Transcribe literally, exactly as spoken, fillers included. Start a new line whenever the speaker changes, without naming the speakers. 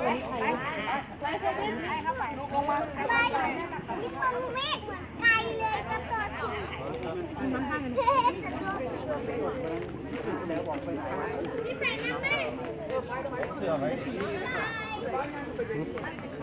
ลงมามีคนเมฆเหมือนไก่เลยกับตัวสูงเฮ้ยจะตัวพี่แฟนนั่งไหม